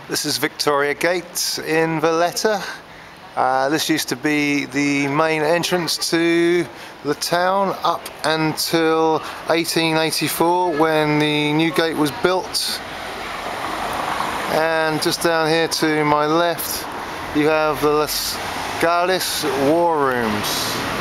This is Victoria Gate in Valletta. This used to be the main entrance to the town up until 1884 when the new gate was built. And just down here to my left you have the Les Gaules War Rooms.